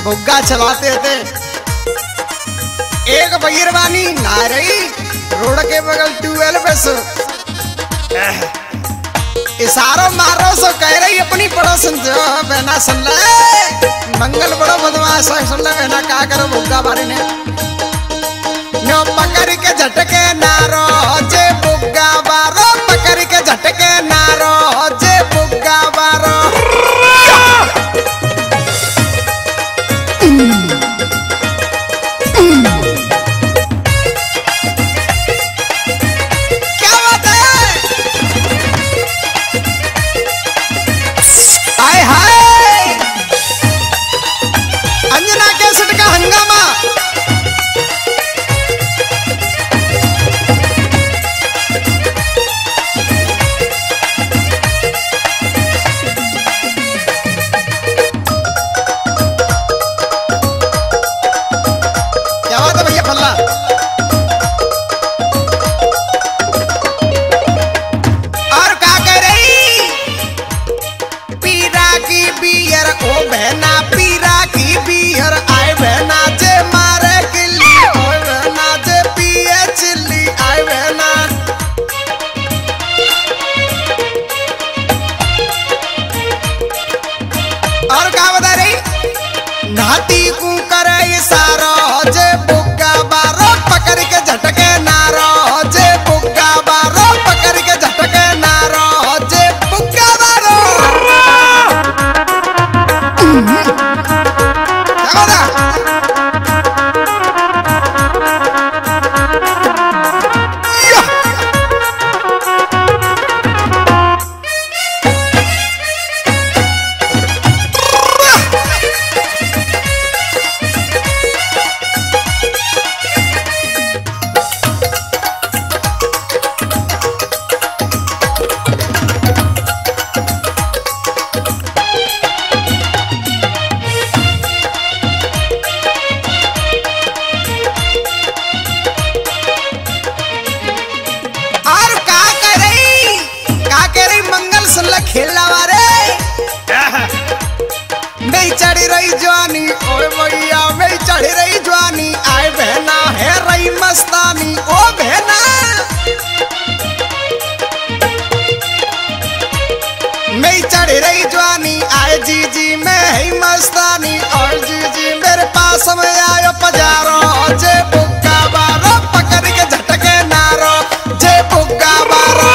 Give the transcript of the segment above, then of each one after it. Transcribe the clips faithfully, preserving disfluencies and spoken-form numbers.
बुग्गा चलाते थे। एक बहिरवानी नहा रही रोड के बगल ट्यूबवेल पे सो इशारों मारो सो कह रही अपनी पड़ोसन से बहना सुन ले मंगल बड़ो बदमाश सुन ले बहना क्या करो बुग्गा बारे ने नो पकड़ के झटके नारो जे बुग्गा बारो पकड़ के झटके नारो जे बुग्गा बारो क्या बात है हाय हाय अंजना कैसेट का हंगामा नाती को करे इशारा जे बुग्गा बारो पकड़ के झटके नारो जे बुग्गा बारो पकड़ के झटके नारो जे बुग्गा बारो खेलना वारे मैं चढ़ी रही जवानी ओए भैया मैं चढ़ी रही जवानी आए बहना है रही मस्तानी ओ बहना मैं चढ़ी रही जवानी आए जी जी मैं है मस्तानी और जी जी मेरे पास में आयो पजारो जे बुग्गा बारो पकड़ के झटके नारो जे बुग्गा बारो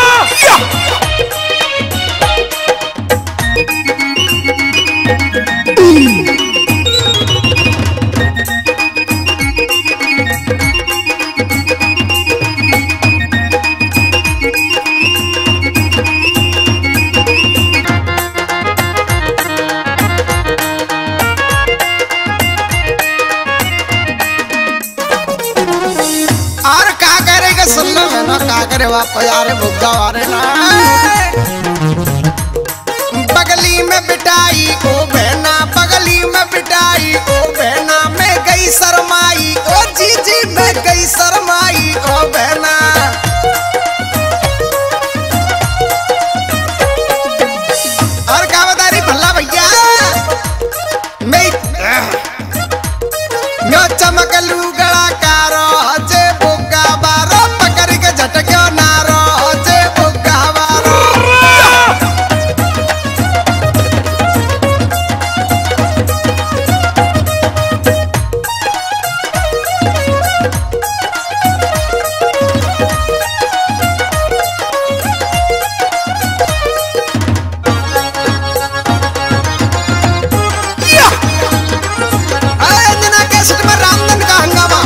का करे वापस यारे बुग्गा वारे ना बगली में बिटाई ओ बहना बगली में बिटाई ओ बहना मैं गई शर्माई ओ जी जी मैं गई शर्माई ओ बहना और क्या बता रही भल्ला भैया मैं मैं चमक लू गला कारो जे बुग्गा बारो पकड़ के झटके नारो जे बुग्गा बारो अंजना कैसेट में रामधन का हंगामा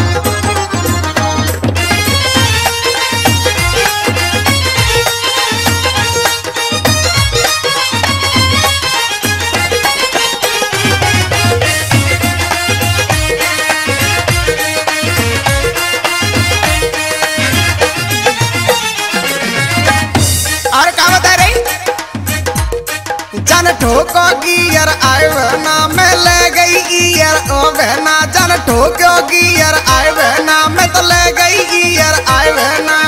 और क्या बता रही जन ठोको गियर आए बहना मैं ले गई ईयर ओ बहना जन ठोको गियर आए बहना मैं तो ले गई ईयर आए बहना